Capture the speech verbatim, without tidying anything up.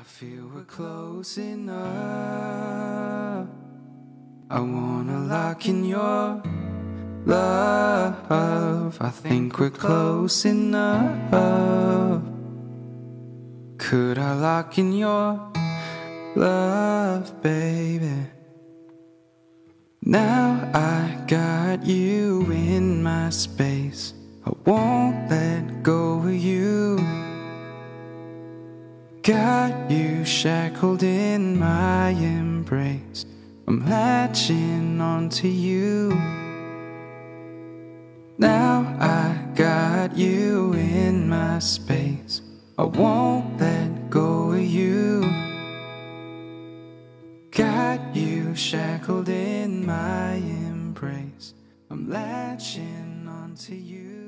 feel we're close enough. I wanna lock in your love. I think we're close enough. Could I lock in your love, baby? Now I got you in my space. I won't let go of you. Got you shackled in my embrace. I'm latching onto you. Now I got you in my space. I won't let go of you. Got you shackled in my embrace. I'm latching onto you.